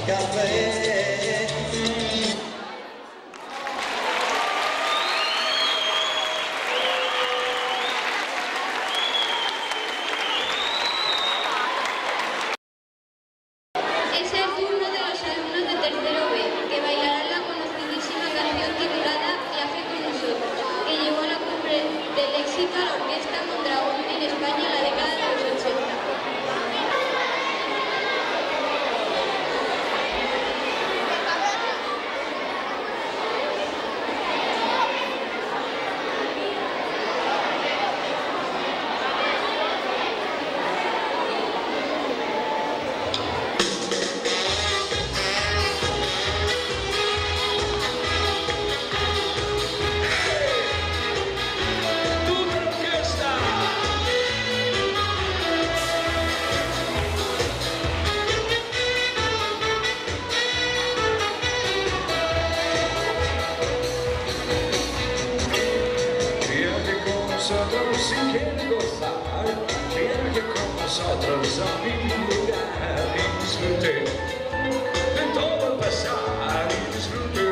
café. Es el turno de los alumnos de tercero B, que bailarán la conocidísima canción titulada Viaje con nosotros, que llevó a la cumbre del éxito a la orquesta Mondragón en España en la década de los 80. Si quiere gozar, viaje con nosotros a mi lugar y disfrute de todo el pasar y disfrute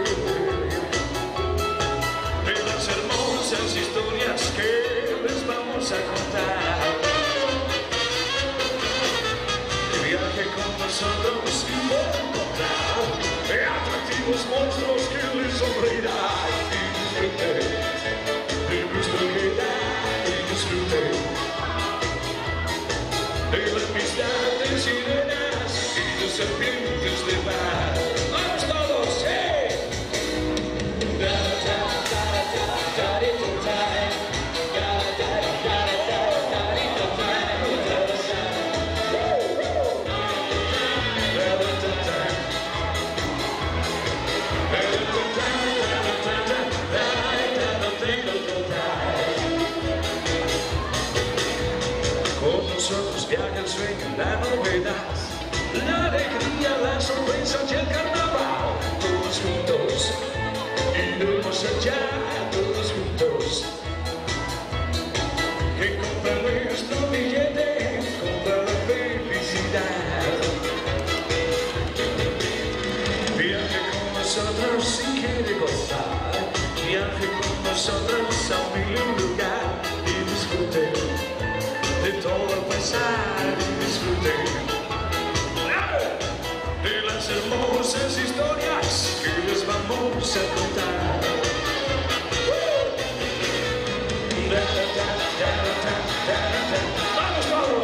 de las hermosas historias que les vamos a contar. Viaje con nosotros y por encontrar atractivos monstruos que les sonreirán y disfrute de nuestra vida. De las amistades sirenas y de serpientes de mar. ¡Vamos todos! ¡Eh! Con nosotros viaja el sueño, la novedad, la alegría, la sorpresa y el carnaval. Todos juntos, iremos allá, todos juntos. Que compra nuestro billete, compra la felicidad. Viaje con nosotros si quiere gozar, viaje con nosotros a mi lugar y disfrute de todo el pasar y disfrute de las hermosas historias que les vamos a contar. ¡Vamos todos!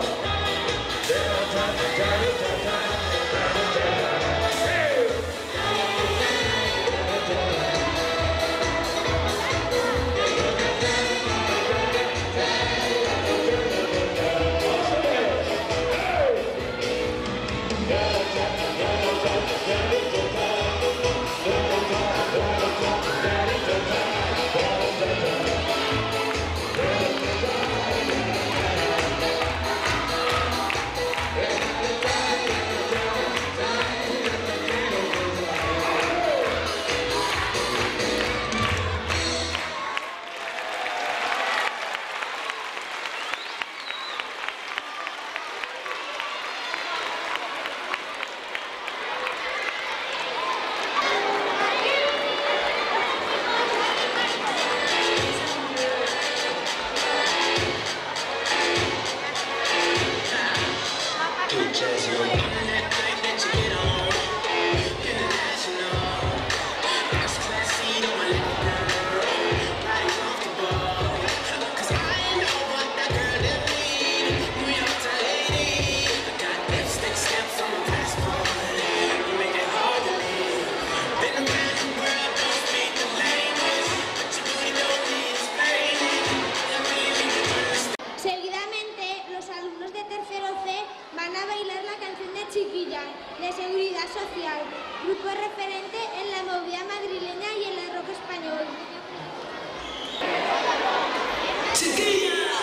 de Seguridad Social, grupo referente en la movida madrileña y en el rock español. ¡Chiquilla!